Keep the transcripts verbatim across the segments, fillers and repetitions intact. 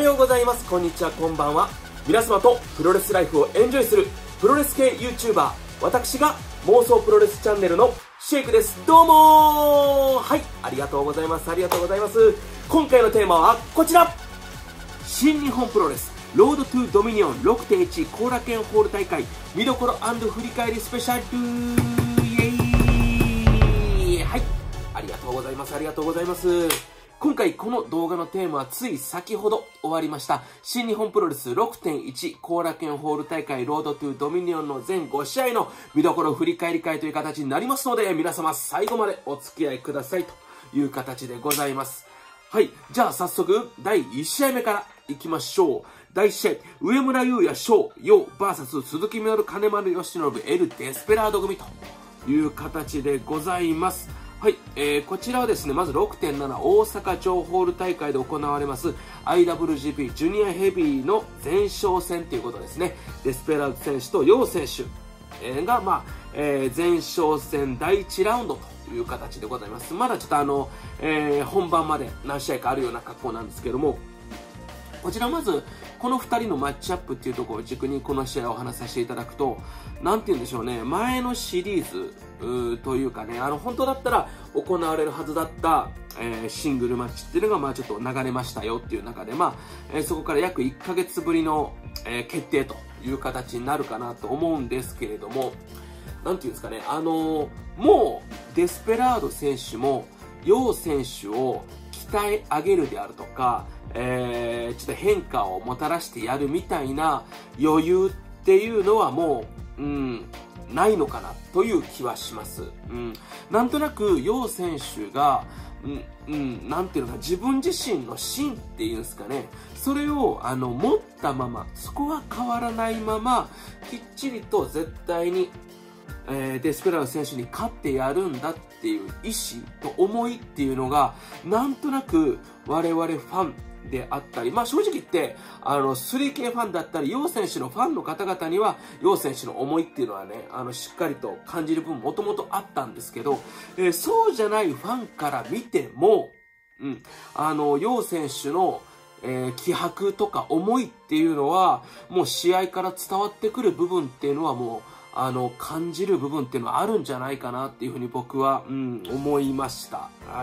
ようございます。こんにちは、こんばんは。皆様とプロレスライフをエンジョイするプロレス系 YouTuber、私が妄想プロレスチャンネルのシェイクです。どうもー。はい、ありがとうございます。ありがとうございます。今回のテーマはこちら。新日本プロレスロードトゥドミニオン ろくてんいち 後楽園ホール大会見どころ&振り返りスペシャル。イエーイ。はい、ありがとうございます。ありがとうございます。今回この動画のテーマはつい先ほど終わりました新日本プロレス ろくてんいち 後楽園ホール大会ロードトゥドミニオンの全ごしあいの見どころ振り返り会という形になりますので、皆様最後までお付き合いくださいという形でございます。はい、じゃあ早速だいいち試合目からいきましょう。だいいち試合、上村優也翔陽 ブイエス 鈴木みのる金丸義信エルデスペラード組という形でございます。はい、えー、こちらはですね、まず ろくてんなな 大阪城ホール大会で行われます アイダブリュージーピー ジュニアヘビーの前哨戦ということですね。デスペラード選手と陽選手が、まあえー、前哨戦だいいちラウンドという形でございます。まだちょっとあの、えー、本番まで何試合かあるような格好なんですけども、こちらまずこのふたりのマッチアップっていうところを軸にこの試合をお話しさせていただくと、なんて言うんでしょうね、前のシリーズというかね、あの本当だったら行われるはずだった、えー、シングルマッチっていうのがまあちょっと流れましたよっていう中で、まあえー、そこから約いっかげつぶりの、えー、決定という形になるかなと思うんですけれども、なんていうんですかね、あのー、もうデスペラード選手も陽選手を鍛え上げるであるとか、えー、ちょっと変化をもたらしてやるみたいな余裕っていうのはもう、うん、ないのかなという気はします。うん、なんとなく陽選手が、うんうん、なんていうのか、自分自身の芯っていうんですかね、それをあの持ったまま、そこは変わらないままきっちりと絶対にえー、デスペラード選手に勝ってやるんだっていう意志と思いっていうのがなんとなく我々ファンであったり、まあ正直言ってあの スリーケー ファンだったり陽選手のファンの方々には陽選手の思いっていうのはね、あのしっかりと感じる部分もともとあったんですけど、えー、そうじゃないファンから見ても、うん、あの陽選手のえー、気迫とか思いっていうのはもう試合から伝わってくる部分っていうのはもうあの感じる部分っていうのはあるんじゃないかなっていうふうに僕は、うん、思いました。はい、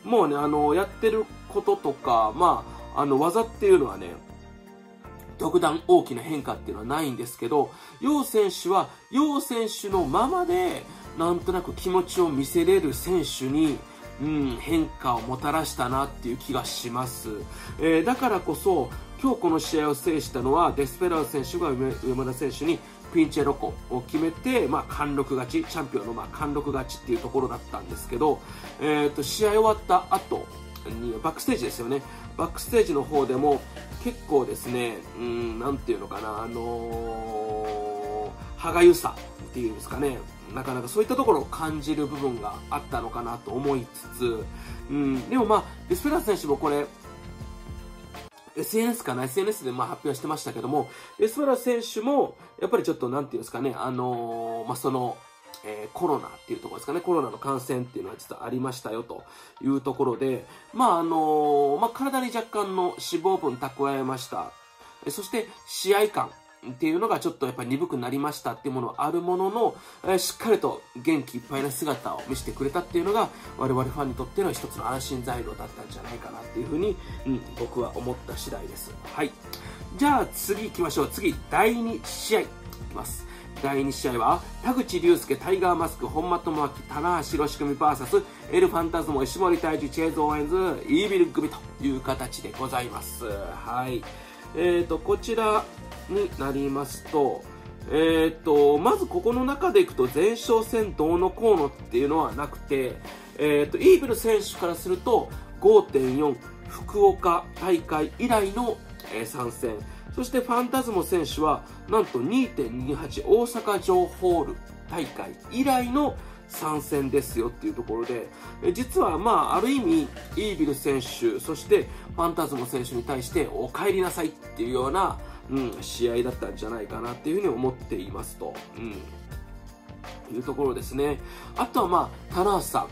もうね、あのやってることとか、まあ、あの技っていうのはね特段大きな変化っていうのはないんですけど、陽選手は陽選手のままでなんとなく気持ちを見せれる選手にうん、変化をもたらしたなっていう気がします。えー、だからこそ今日この試合を制したのはデスペラード選手が上村選手にピンチェロコを決めて、まあ、貫禄勝ち、チャンピオンのまあ貫禄勝ちっていうところだったんですけど、えー、と試合終わった後にバックステージですよね。バックステージの方でも結構ですね、うん、なんていうのかな、あのー、歯がゆさっていうんですかね、なかなかそういったところを感じる部分があったのかなと思いつつ、うん、でもまあデスペラード選手もこれ エスエヌエス かな エスエヌエス でまあ発表してましたけども、デスペラード選手もやっぱりちょっとなんていうんですかね、あのー、まあその、えー、コロナっていうところですかね、コロナの感染っていうのは実はありましたよというところで、まああのー、まあ体に若干の脂肪分蓄えました。そして試合感っていうのがちょっとやっぱり鈍くなりましたっていうものはあるものの、えー、しっかりと元気いっぱいな姿を見せてくれたっていうのが我々ファンにとっての一つの安心材料だったんじゃないかなっていうふうに、うん、僕は思った次第です。はい。じゃあ次行きましょう。次、だいに試合いきます。だいに試合は田口竜介、タイガーマスク、本間智明、棚橋宏組 ブイエス エルファンタズモ、石森泰治、チェイズ・オーエンズ、イービル組という形でございます。はい。えーと、こちらになりますと、えーと、まずここの中でいくと前哨戦どうのこうのっていうのはなくて、えーと、イービル選手からすると ごてんよん 福岡大会以来の、えー、参戦。そしてファンタズモ選手はなんと にてんにはち 大阪城ホール大会以来の参戦ですよっていうところで、実はまあある意味イービル選手そしてファンタズモ選手に対してお帰りなさいっていうような、うん、試合だったんじゃないかなっていうふうに思っていますと、うん、いうところですね。あとはまあ棚橋さん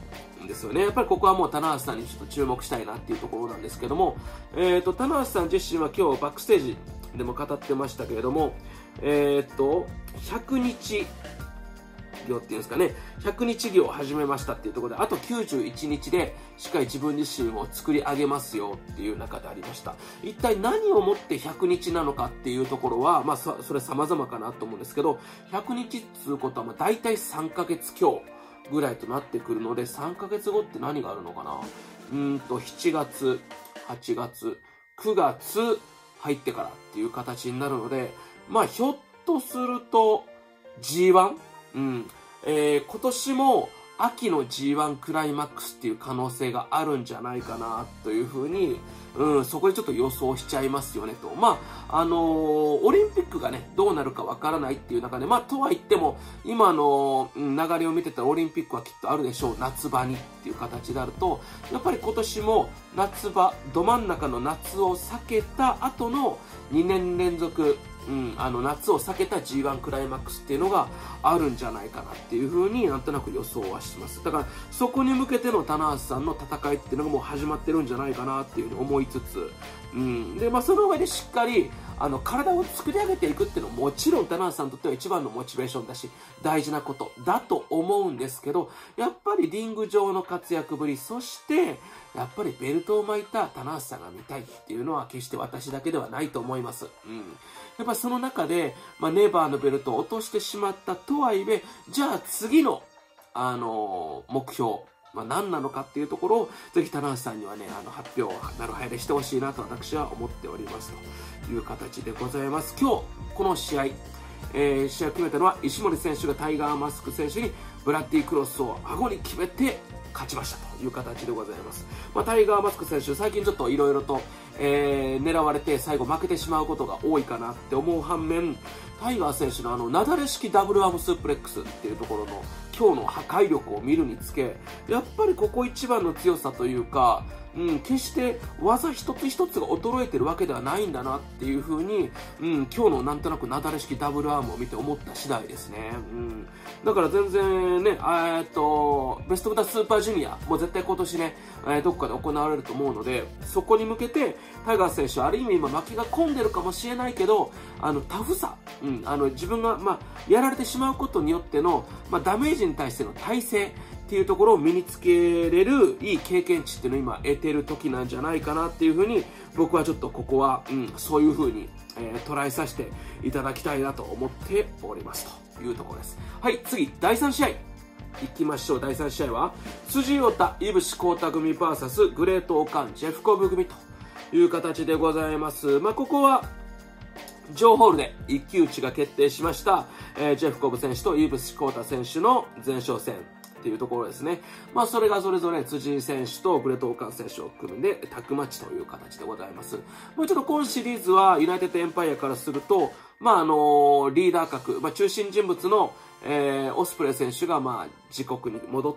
んですよね。やっぱりここはもう棚橋さんにちょっと注目したいなっていうところなんですけども、えっと、棚橋さん自身は今日バックステージでも語ってましたけれども、えっと、ひゃくにち業っていうんですかね、ひゃくにち業を始めましたっていうところで、あときゅうじゅういちにちでしっかり自分自身を作り上げますよっていう中でありました。一体何をもってひゃくにちなのかっていうところは、まあ、それ様々かなと思うんですけど、ひゃくにちっていうことは、まあ、大体さんかげつ強ぐらいとなってくるので、さんかげつごって何があるのかな、うーんと、しちがつ、はちがつ、くがつ入ってからっていう形になるので、まあ、ひょっとすると ジーワン、うん、えー、今年も秋の ジーワン クライマックスっていう可能性があるんじゃないかなというふうに、うん、そこでちょっと予想しちゃいますよねと。まあ、あのー、オリンピックがね、どうなるかわからないっていう中で、まあ、とは言っても、今の流れを見てたらオリンピックはきっとあるでしょう。夏場にっていう形であると、やっぱり今年も夏場、ど真ん中の夏を避けた後のにねんれんぞく、うん、あの夏を避けた ジーワン クライマックスっていうのがあるんじゃないかなっていうふうになんとなく予想はします。だからそこに向けての棚橋さんの戦いっていうのがもう始まってるんじゃないかなっていうふうに思いつつ、うん、で、まあその上でしっかりあの体を作り上げていくっていうのはもちろん棚橋さんにとっては一番のモチベーションだし大事なことだと思うんですけど、やっぱりリング上の活躍ぶり、そしてやっぱりベルトを巻いた棚橋さんが見たいっていうのは決して私だけではないと思います。うん、やっぱその中で、まあ、ネバーのベルトを落としてしまったとはいえ、じゃあ次の、あのー、目標、まあ、何なのかっていうところを、ぜひ棚橋さんにはね、あの発表をなる早でしてほしいなと私は思っておりますという形でございます。今日、この試合、えー、試合を決めたのは石森選手がタイガーマスク選手にブラッディクロスを顎に決めて勝ちましたという形でございます。まあ、タイガーマスク選手、最近ちょっといろいろと、えー、狙われて最後負けてしまうことが多いかなって思う反面、タイガー選手のあのなだれ式ダブルアームスープレックスっていうところの今日の破壊力を見るにつけ、やっぱりここ一番の強さというか、うん、決して技一つ一つが衰えてるわけではないんだなっていう風に、うん、今日のなんとなくなだれ式ダブルアームを見て思った次第ですね。うん、だから全然ね、えっと、ベストオブザスーパージュニア、もう絶対今年ね、えー、どこかで行われると思うので、そこに向けて、タイガー選手はある意味今巻きが込んでるかもしれないけど、あの、タフさ、うん、あの、自分が、まあ、やられてしまうことによっての、まあ、ダメージに対しての耐性、っていうところを身につけれるいい経験値っていうのを今得てる時なんじゃないかなっていうふうに僕はちょっとここは、うん、そういうふうに、えー、捉えさせていただきたいなと思っておりますというところです。はい、次だいさん試合いきましょう。だいさん試合は辻太田井伏浩太組 ブイエス グレートオカンジェフコブ組という形でございます。まあ、ここはジョーホールで一騎打ちが決定しました、えー、ジェフコブ選手と井伏浩太選手の前哨戦っていうところですね。まあそれがそれぞれ辻井選手とグレートオーカン選手を組んでタッグマッチという形でございます。もうちょっと今シリーズはユナイテッドエンパイアからすると、まああのリーダー格、まあ中心人物の、えー、オスプレイ選手がまあ自国に戻って、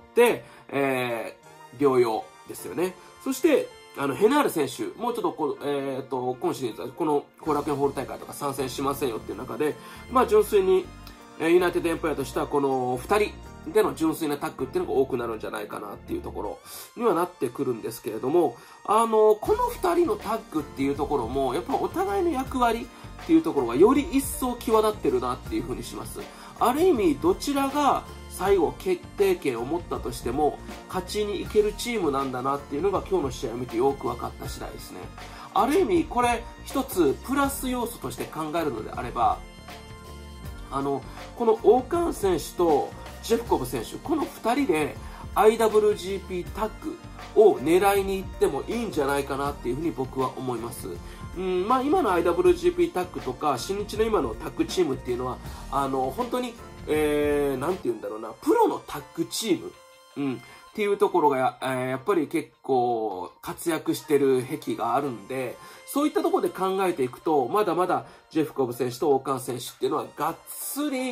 えー、療養ですよね。そしてあのヘナール選手、もうちょっとこ、えー、と今シリーズはこの後楽園ホール大会とか参戦しませんよっていう中で、まあ純粋にユナイテッドエンパイアとしてはこのふたりでの純粋なタッグっていうのが多くなるんじゃないかなっていうところにはなってくるんですけれども、あのこのふたりのタッグっていうところもやっぱお互いの役割っていうところがより一層際立ってるなっていうふうにします。ある意味どちらが最後決定権を持ったとしても勝ちにいけるチームなんだなっていうのが今日の試合を見てよく分かった次第ですね。ある意味これ一つプラス要素として考えるのであれば、あのこのオーカン選手とジェフコブ選手、このふたりで アイダブリュージーピー タッグを狙いに行ってもいいんじゃないかなっていうふうに僕は思います。うんまあ、今の アイダブリュージーピー タッグとか新日の今のタッグチームっていうのはあの本当に、えー、なんて言うんだろうな、プロのタッグチーム、うん、っていうところが や,、えー、やっぱり結構活躍してる癖があるんで、そういったところで考えていくとまだまだジェフコブ選手とオーカン選手っていうのはがっつり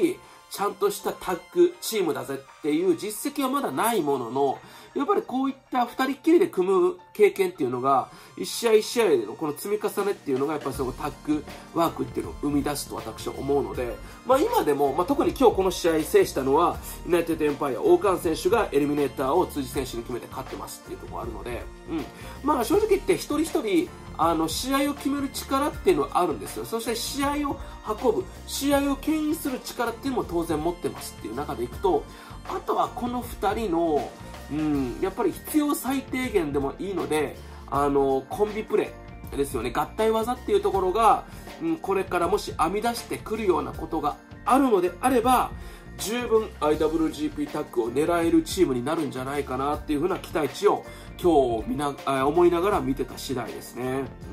ちゃんとしたタッグチームだぜっていう実績はまだないものの、やっぱりこういった二人っきりで組む経験っていうのが、一試合一試合でのこの積み重ねっていうのが、やっぱりそのタッグワークっていうのを生み出すと私は思うので、まあ今でも、まあ特に今日この試合制したのは、ユナイテッドエンパイア、王冠選手がエリミネーターを辻選手に決めて勝ってますっていうところがあるので、うん。まあ正直言って一人一人、あの、試合を決める力っていうのはあるんですよ。そして試合を運ぶ、試合を牽引する力っていうのも当然持ってますっていう中でいくと、あとはこの二人の、うん、やっぱり必要最低限でもいいので、あの、コンビプレーですよね。合体技っていうところが、うん、これからもし編み出してくるようなことがあるのであれば、十分 アイダブリュージーピー タッグを狙えるチームになるんじゃないかなっていう風な期待値を今日見な思いながら見てた次第ですね。うん。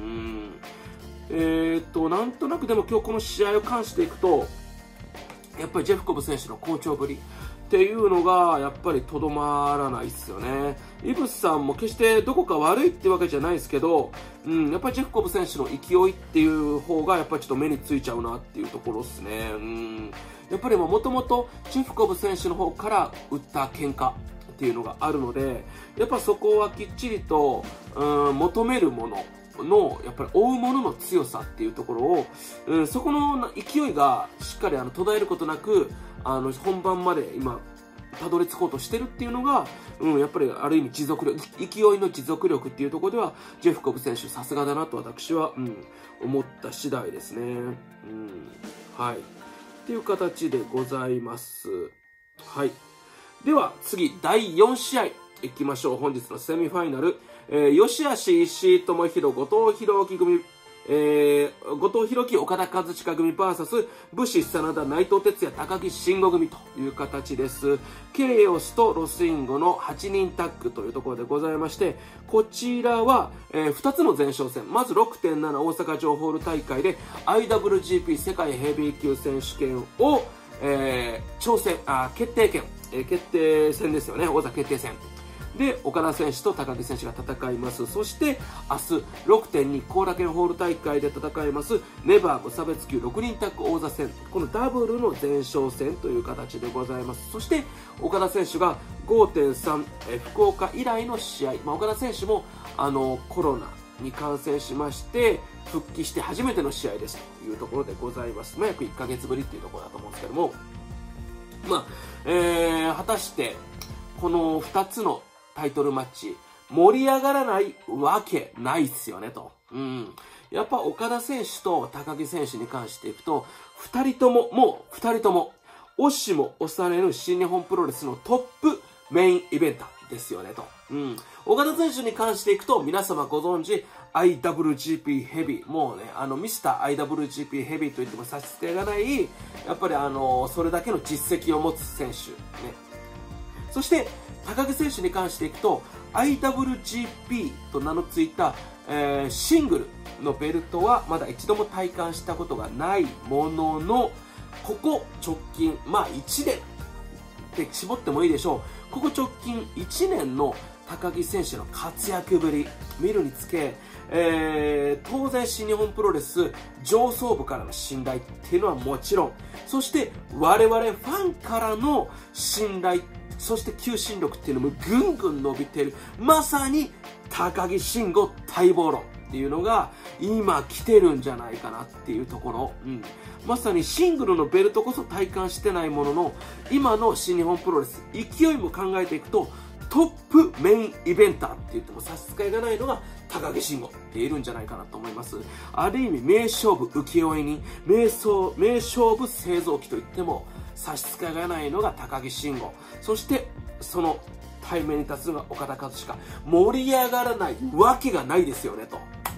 えー、っと、なんとなくでも今日この試合を関していくと、やっぱりジェフコブ選手の好調ぶりっていうのがやっぱりとどまらないですよね。イブスさんも決してどこか悪いってわけじゃないですけど、うん、やっぱりジェフコブ選手の勢いっていう方がやっぱりちょっと目についちゃうなっていうところですね。うん、やっぱりもともとジェフコブ選手の方から打った喧嘩っていうのがあるので、やっぱそこはきっちりと、うん、求めるもののやっぱり追うものの強さっていうところを、うん、そこの勢いがしっかりあの途絶えることなく、あの本番まで今たどり着こうとしてるっていうのが、うん、やっぱりある意味持続力、勢いの持続力っていうところではジェフコブ選手さすがだなと私は、うん、思った次第ですね。うん、はいっていう形でございます。はい。では次だいよん試合いきましょう。本日のセミファイナル、えー、吉橋、石井智弘、後藤弘樹組、えー、後藤弘樹、岡田和親組 ブイエス 武士真田、内藤哲也、高木慎吾組という形です。ケイオスとロスインゴのはちにんタッグというところでございまして、こちらは、えー、ふたつの前哨戦。まず ろくてんなな 大阪城ホール大会で アイダブリュージーピー 世界ヘビー級選手権を、えー、挑戦、あ、決定権、えー、決定戦ですよね。王座決定戦。で、岡田選手と高木選手が戦います。そして、明日 ろくてんに 後楽園ホール大会で戦います、ネバー無差別級ろくにんタッグ王座戦。このダブルの前哨戦という形でございます。そして、岡田選手が ごてんさん、え福岡以来の試合。まあ、岡田選手も、あの、コロナに感染しまして、復帰して初めての試合ですというところでございます。まあ、約いっかげつぶりっていうところだと思うんですけども、まあ、えー、果たして、このふたつのタイトルマッチ、盛り上がらないわけないっすよね、と。うん。やっぱ岡田選手と高木選手に関していくと、二人とも、もう二人とも、押しも押されぬ新日本プロレスのトップメインイベンターですよね、と。うん。岡田選手に関していくと、皆様ご存知、アイダブリュージーピー ヘビー。もうね、あの、ミスター アイダブリュージーピー ヘビーと言っても差し支えがない、やっぱりあの、それだけの実績を持つ選手。ね。そして、高木選手に関していくと アイダブリュージーピー と名の付いた、えー、シングルのベルトはまだ一度も体感したことがないものの、ここ直近、まあいちねんって絞ってもいいでしょう。ここ直近いちねんの高木選手の活躍ぶり見るにつけ、えー、当然新日本プロレス上層部からの信頼っていうのはもちろん、そして我々ファンからの信頼、そして求心力っていうのもぐんぐん伸びている、まさに高木慎吾待望論っていうのが今来てるんじゃないかなっていうところ、うん、まさにシングルのベルトこそ体感してないものの、今の新日本プロレス勢いも考えていくとトップメインイベンターって言っても差し支えがないのが高木慎吾っているんじゃないかなと思います。ある意味名勝負請負人、名勝名勝負製造機と言っても差し支えがないのが高木慎吾。そしてその対面に立つのが岡田和親。盛り上がらないわけがないですよねと。うん。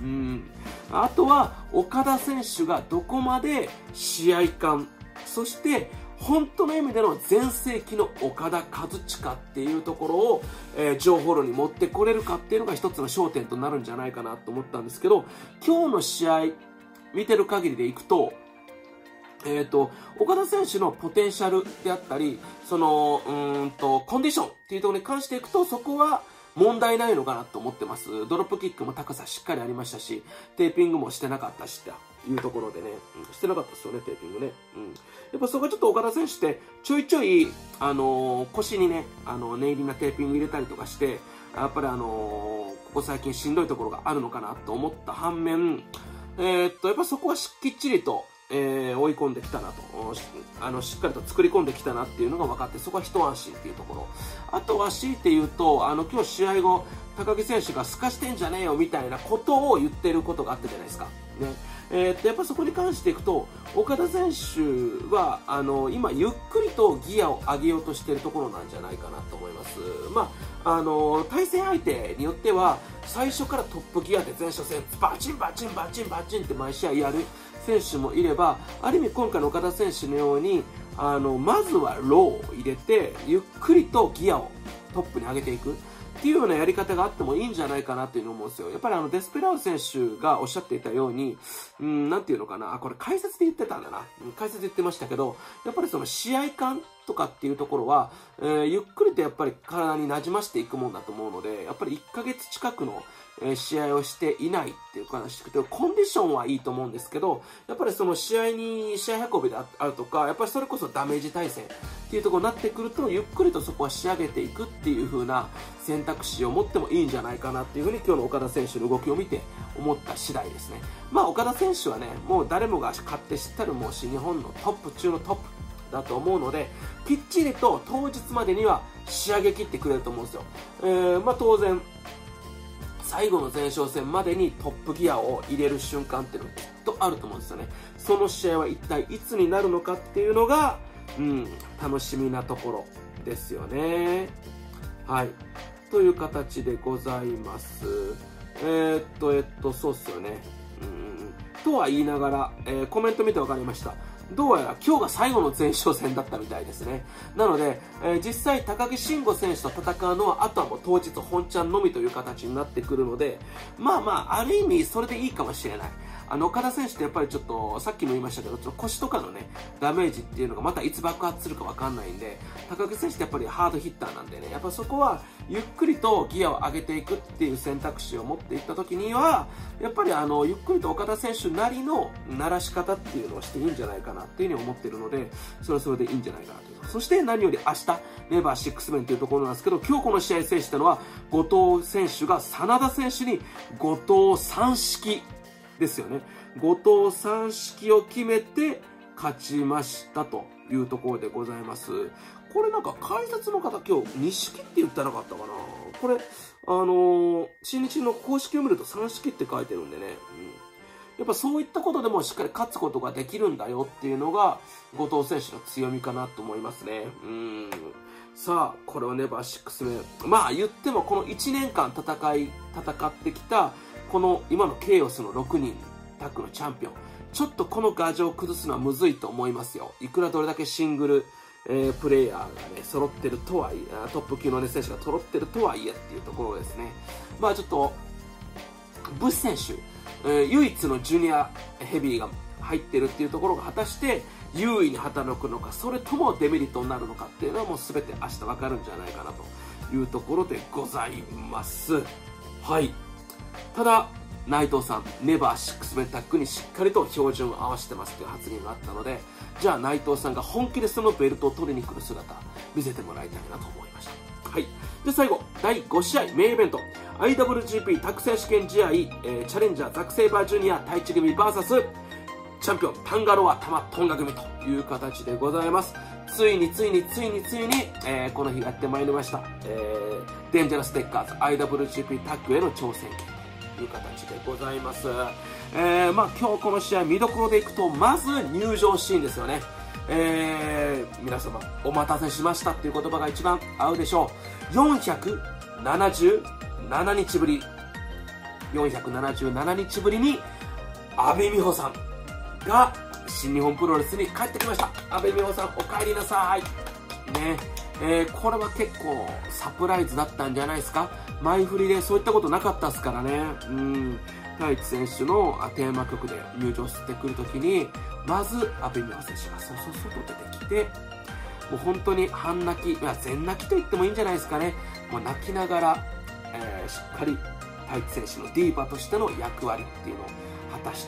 あとは岡田選手がどこまで試合感、そして本当の意味での全盛期の岡田和親っていうところを、えー、情報路に持ってこれるかっていうのが一つの焦点となるんじゃないかなと思ったんですけど、今日の試合見てる限りでいくと、えっと、岡田選手のポテンシャルであったり、その、うーんと、コンディションっていうところに関していくと、そこは問題ないのかなと思ってます。ドロップキックも高さしっかりありましたし、テーピングもしてなかったしっていうところでね、うん、してなかったですよね、テーピングね。うん。やっぱそこがちょっと岡田選手ってちょいちょい、あのー、腰にね、あの、念入りなテーピング入れたりとかして、やっぱりあのー、ここ最近しんどいところがあるのかなと思った反面、えー、っと、やっぱそこはきっちりと、えー、追い込んできたなと、あの、しっかりと作り込んできたなっていうのが分かって、そこは一安心っていうところ。あとは強いて言うと、あの、今日試合後、高木選手がすかしてんじゃねえよみたいなことを言ってることがあったじゃないですか。ね。えー、っと、やっぱそこに関していくと、岡田選手は、あの、今、ゆっくりとギアを上げようとしているところなんじゃないかなと思います。まあ、あの、対戦相手によっては、最初からトップギアで前哨戦、バチンバチンバチンバチンって毎試合やる選手もいれば、ある意味今回の岡田選手のように、あの、まずはローを入れて、ゆっくりとギアをトップに上げていく。っていうようなやり方があってもいいんじゃないかなっていうのを思うんですよ。やっぱりあのデスペラード選手がおっしゃっていたように、うん、なんていうのかな、あ、これ解説で言ってたんだな。解説で言ってましたけど、やっぱりその試合感とかっていうところは、えー、ゆっくりとやっぱり体に馴染ましていくもんだと思うので、やっぱりいっかげつ近くのえー、試合をしていないっていうか、コンディションはいいと思うんですけど、やっぱりその試合に、試合運びであるとか、やっぱりそれこそダメージ対戦っていうところになってくると、ゆっくりとそこは仕上げていくっていう風な選択肢を持ってもいいんじゃないかなっていう風に今日の岡田選手の動きを見て思った次第ですね。まあ岡田選手はね、もう誰もが勝って知ったるもう新日本のトップ中のトップだと思うので、きっちりと当日までには仕上げ切ってくれると思うんですよ。えー、まあ当然、最後の前哨戦までにトップギアを入れる瞬間っていうのがきっとあると思うんですよね。その試合は一体いつになるのかっていうのが、うん、楽しみなところですよね。はい。という形でございます。えー、っと、えっと、そうっすよね。うん、とは言いながら、えー、コメント見て分かりました。どうやら今日が最後の前哨戦だったみたいですね。なので、えー、実際高木慎吾選手と戦うのはあとはもう当日本ちゃんのみという形になってくるので、まあまあある意味それでいいかもしれない。あの岡田選手ってやっぱりちょっとさっきも言いましたけど、ちょっと腰とかのねダメージっていうのがまたいつ爆発するかわかんないんで、高木選手ってやっぱりハードヒッターなんでね、やっぱそこはゆっくりとギアを上げていくっていう選択肢を持っていった時には、やっぱりあのゆっくりと岡田選手なりの鳴らし方っていうのをしていいんじゃないかなっていうふうに思っているので、それはそれでいいんじゃないかなという。そして何より明日ネバーシックスメンというところなんですけど、今日この試合制したのは後藤選手が真田選手に後藤三式ですよね。後藤三式を決めて勝ちましたというところでございます。これなんか解説の方今日錦って言ってなかったかな。これあのー、新日の公式を見ると三式って書いてるんでね、うん、やっぱそういったことでもしっかり勝つことができるんだよっていうのが後藤選手の強みかなと思いますね。うん、さあこれをネバーシックスメン、まあ言ってもこのいちねんかん戦い戦ってきたこの今のケイオスのろくにんタッグのチャンピオン、ちょっとこの牙城を崩すのはむずいと思いますよ。いくらどれだけシングル、えー、プレイヤーがね揃ってるとはいえ、トップ級の、ね、選手が揃ってるとはいえっていうところですね。まあちょっとブス選手、えー、唯一のジュニアヘビーが入ってるっていうところが果たして優位に働くのか、それともデメリットになるのかっていうのはもう全て明日分かるんじゃないかなというところでございます。はい。ただ内藤さん、ネバーシックスメンタッグにしっかりと標準を合わせてますという発言があったので、じゃあ内藤さんが本気でそのベルトを取りに来る姿見せてもらいたいなと思いました。はい。で最後だいごしあいメインイベント アイダブリュージーピー タッグ選手権試合、えー、チャレンジャーザク・セイバージュニア太一組 ブイエス チャンピオンタンガロアタマトンガ組という形でございます。ついについについについに、えー、この日やってまいりました、えー、デンジャラステッカーズ アイダブリュージーピー タッグへの挑戦権という形でございます。えー、まあ今日この試合見どころでいくと、まず入場シーンですよね。えー、皆様お待たせしましたっていう言葉が一番合うでしょう。よんひゃくななじゅうななにちぶりよんひゃくななじゅうななにちぶりに阿部美穂さんが新日本プロレスに帰ってきました。阿部美穂さんお帰りなさいね。えー、これは結構サプライズだったんじゃないですか。前振りでそういったことなかったですからね。うん、太一選手のテーマ曲で入場してくるときにまず阿部美穂選手がそうそうそうと出てきて、もう本当に半泣き、いや全泣きと言ってもいいんじゃないですかね。もう泣きながら、えー、しっかり太一選手のディーバとしての役割っていうのを果たして、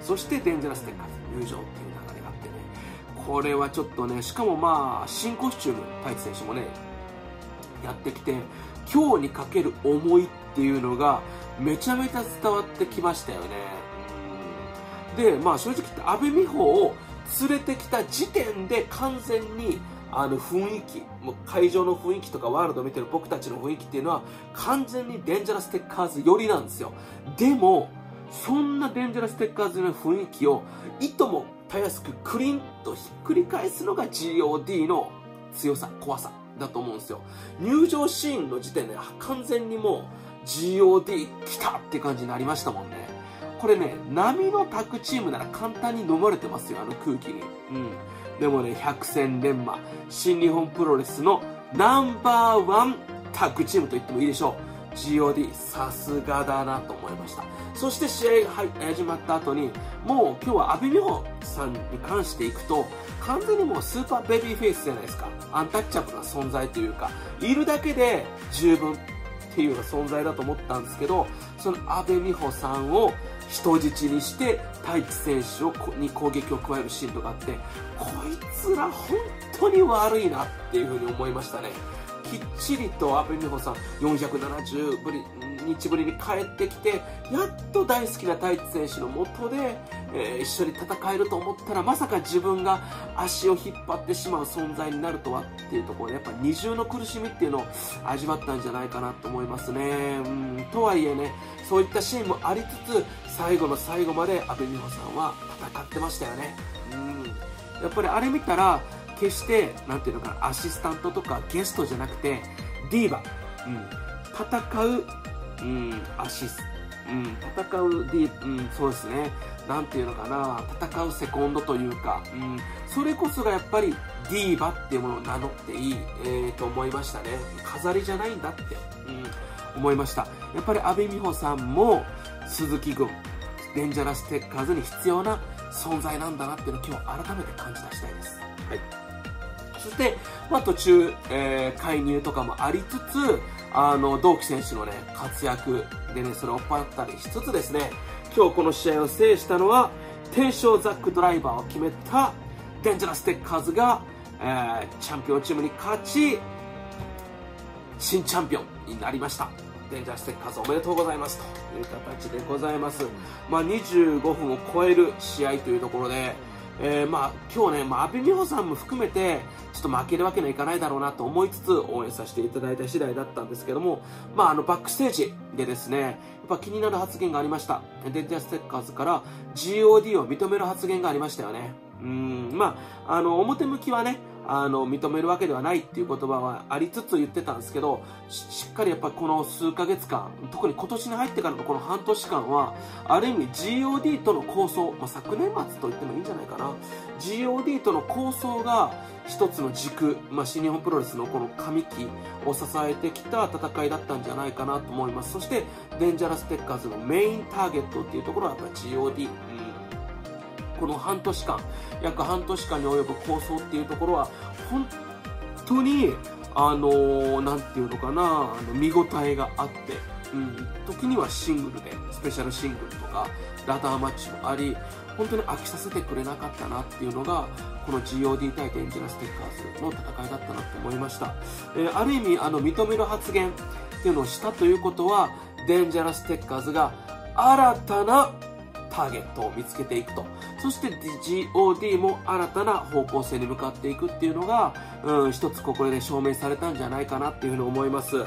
そしてデンジャラステッカーズ入場っていう流れがあってね、これはちょっとね、しかもまあ新コスチュームタイツ選手もねやってきて、今日にかける思いっていうのがめちゃめちゃ伝わってきましたよね。で、まあ正直言って阿部美穂を連れてきた時点で完全にあの雰囲気、もう会場の雰囲気とかワールドを見てる僕たちの雰囲気っていうのは完全にデンジャラステッカーズ寄りなんですよ。でもそんなデンジャラステッカーズの雰囲気をいともたやすくクリンとひっくり返すのが ジーオーディー の強さ、怖さだと思うんですよ。入場シーンの時点で完全にもう ジーオーディー 来たって感じになりましたもんね。これね、波のタッグチームなら簡単に飲まれてますよ、あの空気に。うん。でもね、百戦錬磨、新日本プロレスのナンバーワンタッグチームと言ってもいいでしょう。ジーオーディー、さすがだなと思いました。そして試合が始まった後に、もう今日は阿部美穂さんに関していくと、完全にもうスーパーベビーフェイスじゃないですか。アンタッチャブルな存在というか、いるだけで十分っていうような存在だと思ったんですけど、その阿部美穂さんを人質にして太一選手をに攻撃を加えるシーンとかあって、こいつら本当に悪いなっていうふうに思いましたね。きっちりと阿部美穂さんよんひゃくななじゅうにちぶりに帰ってきて、やっと大好きな太一選手の下で、えー、一緒に戦えると思ったら、まさか自分が足を引っ張ってしまう存在になるとはっていうところで、やっぱ二重の苦しみっていうのを味わったんじゃないかなと思いますね。うん、とはいえね、そういったシーンもありつつ、最後の最後まで阿部美穂さんは戦ってましたよね。うん、やっぱりあれ見たら、決してなんていうのかな、アシスタントとかゲストじゃなくてディーバ、うん、戦う、うん、アシス、うん、戦うディー、うん、そうですね、なんていうのかな、戦うセコンドというか、うん、それこそがやっぱりディーバっていうものを名乗っていい、えー、と思いましたね。飾りじゃないんだって、うん、思いました。やっぱり阿部美穂さんも鈴木軍デンジャラステッカーズに必要な存在なんだなっていうのを今日改めて感じ出したいです。はい。そして、まあ、途中、えー、介入とかもありつつ、あの同期選手のね活躍でね、それを追っ払ったりしつつですね、今日この試合を制したのは天正ザックドライバーを決めたデンジャラステッカーズが、えー、チャンピオンチームに勝ち新チャンピオンになりました。デンジャラステッカーズおめでとうございますという形でございます。まあ、にじゅうごふんを超える試合というところで、えー、まあ今日ね、まあ、阿部美穂さんも含めてちょっと負けるわけにはいかないだろうなと思いつつ応援させていただいた次第だったんですけども、まあ、あのバックステージでですね、やっぱ気になる発言がありました。デンジャラステッカーズから ジーオーディー を認める発言がありましたよね。うーん、まあ、あの表向きはね、あの認めるわけではないっていう言葉はありつつ言ってたんですけど、 し, しっかりやっぱりこの数ヶ月間、特に今年に入ってからのこの半年間はある意味 ジーオーディー との構想、まあ、昨年末と言ってもいいんじゃないかな、 ジーオーディー との構想が一つの軸、まあ、新日本プロレスのこの上期を支えてきた戦いだったんじゃないかなと思います。そしてデンジャラステッカーズのメインターゲットっていうところはやっぱり ジーオーディー、この半年間、約半年間に及ぶ構想っていうところは本当にあのー、なんていうのかな、あの見応えがあって、うん、時にはシングルでスペシャルシングルとかラダーマッチもあり、本当に飽きさせてくれなかったなっていうのがこの ジーオーディー 対デンジャラステッカーズの戦いだったなと思いました。えー、ある意味あの認める発言っていうのをしたということは、デンジャラステッカーズが新たなターゲットを見つけていくと、そして ジーオーディー も新たな方向性に向かっていくっていうのが、うん、一つここで証明されたんじゃないかなっていうふうに思います。うん、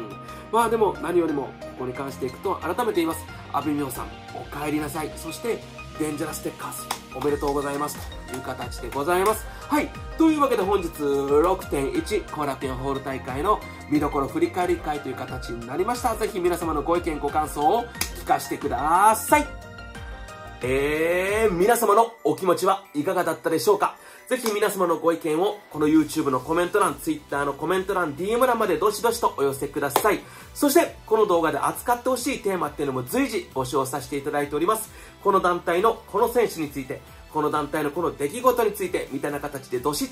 まあでも何よりもここに関していくと改めて言います。阿部美穂さんお帰りなさい。そしてデンジャラステッカーズおめでとうございますという形でございます。はい、というわけで本日 ろくてんいち 後楽園ホール大会の見どころ振り返り会という形になりました。ぜひ皆様のご意見ご感想を聞かせてください。えー、皆様のお気持ちはいかがだったでしょうか。ぜひ皆様のご意見をこの YouTube のコメント欄、Twitter のコメント欄、ディーエム 欄までどしどしとお寄せください。そしてこの動画で扱ってほしいテーマっていうのも随時募集させていただいております。この団体のこの選手について、この団体のこの出来事についてみたいな形でどしっと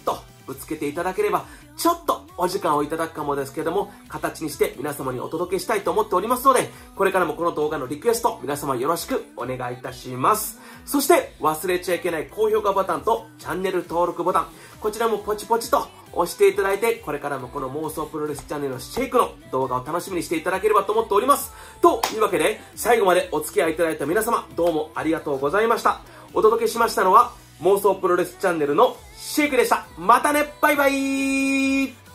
ぶつけていただければ、ちょっとお時間をいただくかもですけども、形にして皆様にお届けしたいと思っておりますので、これからもこの動画のリクエスト、皆様よろしくお願いいたします。そして忘れちゃいけない高評価ボタンとチャンネル登録ボタン、こちらもポチポチと押していただいて、これからもこの妄想プロレスチャンネルのシェイクの動画を楽しみにしていただければと思っております。というわけで、最後までお付き合いいただいた皆様、どうもありがとうございました。お届けしましたのは、妄想プロレスチャンネルのシェイクでした。またね、バイバイ。